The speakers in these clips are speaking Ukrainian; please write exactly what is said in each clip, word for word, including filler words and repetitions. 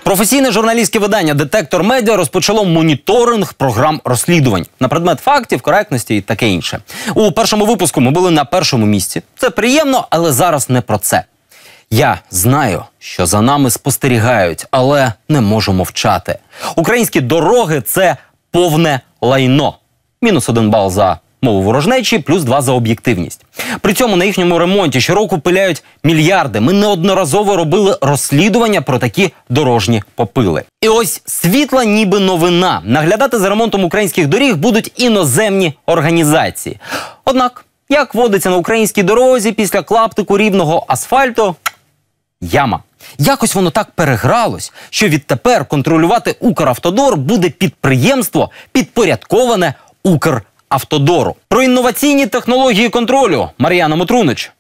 Професійне журналістське видання «Детектор Медіа» розпочало моніторинг програм розслідувань на предмет фактів, коректності і таке інше. У першому випуску ми були на першому місці. Це приємно, але зараз не про це. Я знаю, що за нами спостерігають, але не можу мовчати. Українські дороги – це повне лайно. Мінус один бал за мову ворожнечі, плюс два за об'єктивність. При цьому на їхньому ремонті щороку пиляють мільярди. Ми неодноразово робили розслідування про такі дорожні попили. І ось світла ніби новина. Наглядати за ремонтом українських доріг будуть іноземні організації. Однак, як водиться на українській дорозі після клаптику рівного асфальту – яма. Якось воно так перегралось, що відтепер контролювати Укравтодор буде підприємство, підпорядковане Укравтодору. Про інноваційні технології контролю Мар'яна Мотрунич.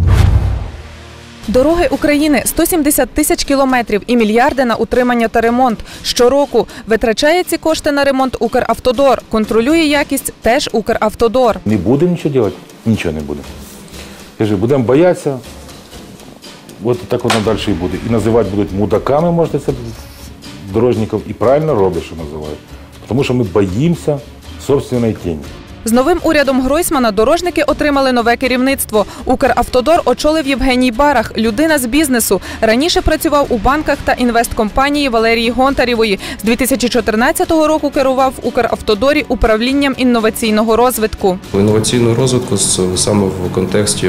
Дороги України – сто сімдесят тисяч кілометрів і мільярди на утримання та ремонт. Щороку витрачає ці кошти на ремонт Укравтодор. Контролює якість теж Укравтодор. Не будемо нічого робити? Нічого не буде. Я ж будемо боятися, от так воно далі і буде. І називати будуть мудаками, можете це, дорожників, і правильно роблять, що називають. Тому що ми боїмося собственної тіні. З новим урядом Гройсмана дорожники отримали нове керівництво. Укравтодор очолив Євгеній Барах, людина з бізнесу. Раніше працював у банках та інвесткомпанії Валерії Гонтарєвої. З дві тисячі чотирнадцятого року керував в Укравтодорі управлінням інноваційного розвитку. Інноваційного розвитку саме в контексті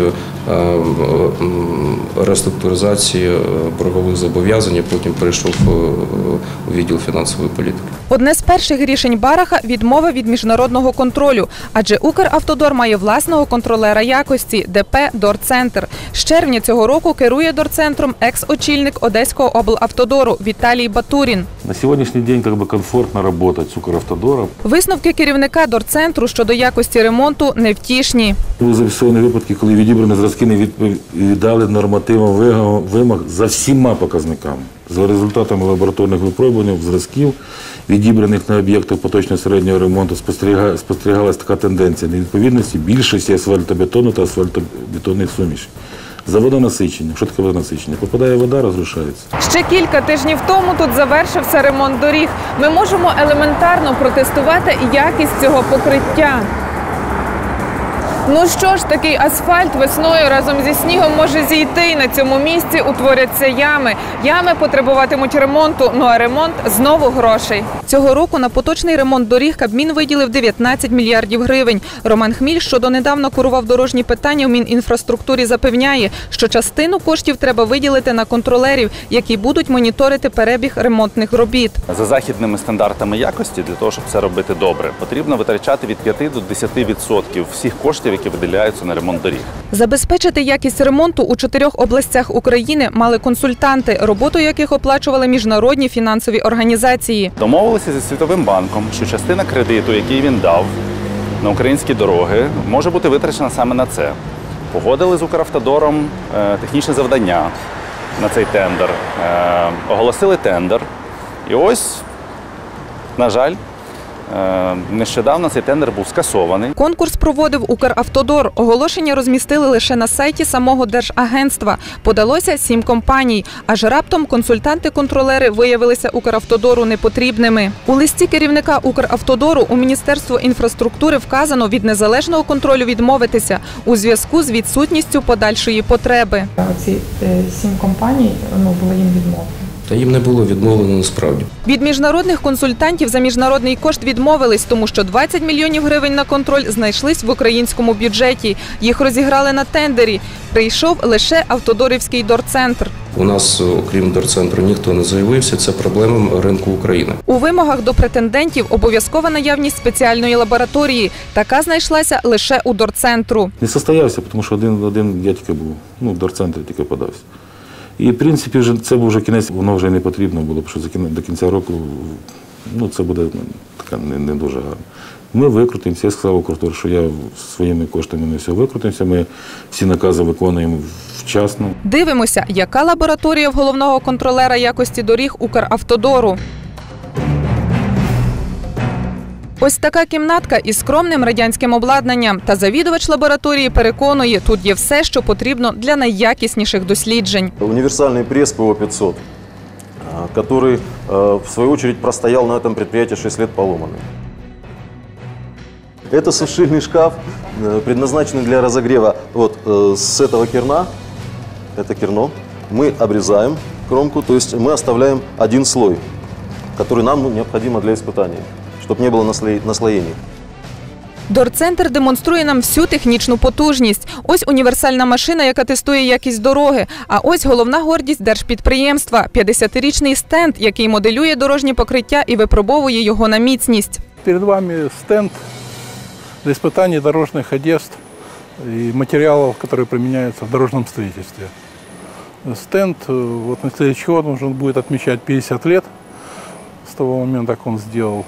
реструктуризації боргових зобов'язань, потім перейшов у відділ фінансової політики. Одне з перших рішень Бараха – відмова від міжнародного контролю. Адже Укравтодор має власного контролера якості – ДП «Дорцентр». З червня цього року керує Дорцентром екс-очільник Одеського облавтодору Віталій Батурін. На сьогоднішній день як би, комфортно працювати з Укравтодором. Висновки керівника Дорцентру щодо якості ремонту невтішні. Були зафіксовані випадки, коли відібрані зразки не відповідали нормативам вимог за всіма показниками. За результатами лабораторних випробувань зразків, відібраних на об'єктах поточного середнього ремонту, спостерігалася така тенденція невідповідності більшості асфальтобетону та асфальтобетонних сумішей. За водонасичення. Що таке водонасичення? Попадає вода, розрушається. Ще кілька тижнів тому тут завершився ремонт доріг. Ми можемо елементарно протестувати якість цього покриття. Ну що ж, такий асфальт весною разом зі снігом може зійти, і на цьому місці утворяться ями. Ями потребуватимуть ремонту, ну а ремонт – знову грошей. Цього року на поточний ремонт доріг Кабмін виділив дев'ятнадцять мільярдів гривень. Роман Хміль, що донедавна курував дорожні питання в Мінінфраструктурі, запевняє, що частину коштів треба виділити на контролерів, які будуть моніторити перебіг ремонтних робіт. За західними стандартами якості, для того, щоб це робити добре, потрібно витрачати від п'яти до десяти відсотків всіх коштів, які виділяються на ремонт доріг. Забезпечити якість ремонту у чотирьох областях України мали консультанти, роботу яких оплачували міжнародні фінансові організації. Домовилися зі Світовим банком, що частина кредиту, який він дав на українські дороги, може бути витрачена саме на це. Погодили з Укравтодором технічне завдання на цей тендер, оголосили тендер. І ось, на жаль, нещодавно цей тендер був скасований. Конкурс проводив Укравтодор. Оголошення розмістили лише на сайті самого Держагентства. Подалося сім компаній. Аж раптом консультанти-контролери виявилися Укравтодору непотрібними. У листі керівника Укравтодору у Міністерство інфраструктури вказано від незалежного контролю відмовитися у зв'язку з відсутністю подальшої потреби. Ці сім компаній, ну, було їм відмовлено. Та їм не було відмовлено насправді. Від міжнародних консультантів за міжнародний кошт відмовились, тому що двадцять мільйонів гривень на контроль знайшлись в українському бюджеті. Їх розіграли на тендері. Прийшов лише Автодорівський Дорцентр. У нас, окрім Дорцентру, ніхто не заявився. Це проблема ринку України. У вимогах до претендентів обов'язкова наявність спеціальної лабораторії. Така знайшлася лише у Дорцентру. Не состоявся, тому що один, один я тільки був, ну, в Дорцентрі тільки подався. І, в принципі, вже, це був вже кінець, воно вже не потрібно було, тому що до кінця року, ну, це буде така не, не дуже гарно. Ми викрутимося, я сказав Укравтодору, що я своїми коштами не все викрутимося, ми всі накази виконуємо вчасно. Дивимося, яка лабораторія в головного контролера якості доріг Укравтодору. Ось така кімнатка із скромним радянським обладнанням. Та завідувач лабораторії переконує, тут є все, що потрібно для найякісніших досліджень. Універсальний прес Пі О п'ятсот. который, в свою очередь, простоял на этом предприятии шесть лет поломанный. Это сушильный шкаф, предназначенный для разогрева. Вот с этого керна, это керно, мы обрезаем кромку, то есть мы оставляем один слой, который нам ну, необходимо для испытаний, чтобы не было наслоений. Дорцентр демонструє нам всю технічну потужність. Ось універсальна машина, яка тестує якість дороги. А ось головна гордість держпідприємства – п'ятдесятирічний стенд, який моделює дорожнє покриття і випробовує його на міцність. Перед вами стенд для испытаний дорожных одежд и материалов, которые применяются в дорожном строительстве. Стенд вот, на следующий год он будет отмечать пятьдесят лет с того момента, как он сделал.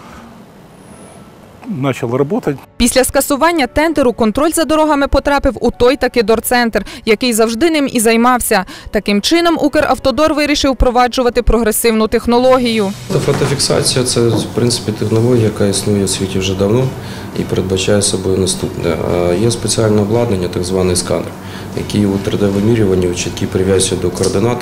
Почав працювати. Після скасування тендеру контроль за дорогами потрапив у той таки Дорцентр, який завжди ним і займався. Таким чином Укравтодор вирішив впроваджувати прогресивну технологію. Фотофіксація – це, в принципі, технологія, яка існує в світі вже давно і передбачає собою наступне. Є спеціальне обладнання, так званий сканер, який у три де-вимірюванні в чіткій прив'язці до координат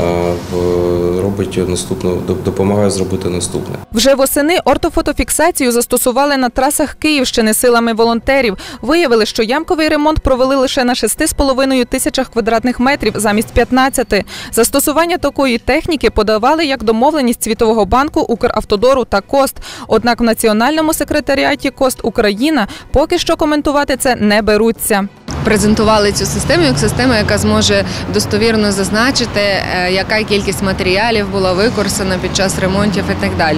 робить наступне, допомагає зробити наступне. Вже восени ортофотофіксацію застосували на трасах Київщини силами волонтерів. Виявили, що ямковий ремонт провели лише на шести з половиною тисячах квадратних метрів замість п'ятнадцяти. Застосування такої техніки подавали як домовленість Світового банку, Укравтодору та КОСТ. Однак в Національному секретаріаті КОСТ Україна поки що коментувати це не беруться. Презентували цю систему як систему, яка зможе достовірно зазначити, яка кількість матеріалів була використана під час ремонтів і так далі.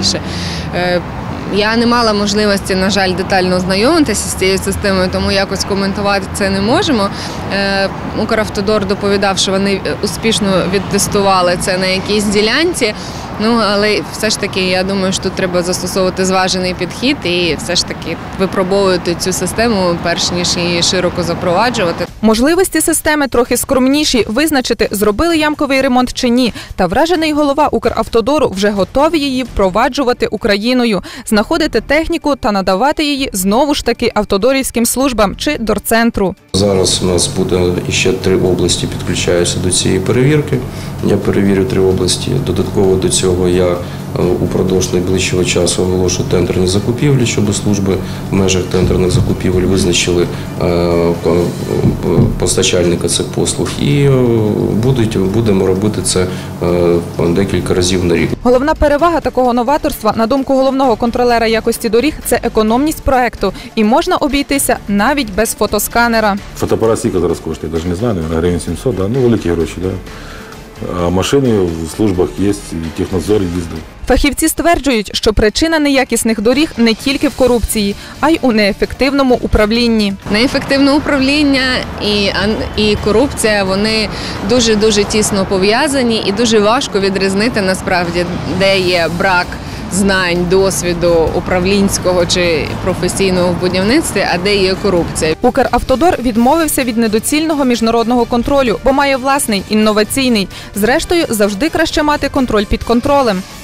Я не мала можливості, на жаль, детально ознайомитися з цією системою, тому якось коментувати це не можемо. Укравтодор доповідав, що вони успішно відтестували це на якійсь ділянці. Ну, але все ж таки, я думаю, що тут треба застосовувати зважений підхід і все ж таки випробовувати цю систему, перш ніж її широко запроваджувати. Можливості системи трохи скромніші – визначити, зробили ямковий ремонт чи ні. Та вражений голова Укравтодору вже готові її впроваджувати Україною, знаходити техніку та надавати її знову ж таки автодорівським службам чи Дорцентру. Зараз у нас буде ще три області підключаються до цієї перевірки. Я перевірю три області. Додатково до цього я упродовж найближчого часу оголошу тендерні закупівлі, щоб служби в межах тендерних закупівель визначили постачальника цих послуг. І будемо робити це декілька разів на рік. Головна перевага такого новаторства, на думку головного контролера якості доріг, це економність проекту. І можна обійтися навіть без фотосканера. Фотоапарат скільки зараз коштує, я навіть не знаю, на гривень сімсот, да? Ну великі гроші, да? А машини в службах є, і технадзор їздить. Фахівці стверджують, що причина неякісних доріг не тільки в корупції, а й у неефективному управлінні. Неефективне управління і, і корупція, вони дуже-дуже тісно пов'язані і дуже важко відрізнити насправді, де є брак знань, досвіду управлінського чи професійного в будівництві, а де є корупція. Укравтодор відмовився від недоцільного міжнародного контролю, бо має власний, інноваційний. Зрештою, завжди краще мати контроль під контролем.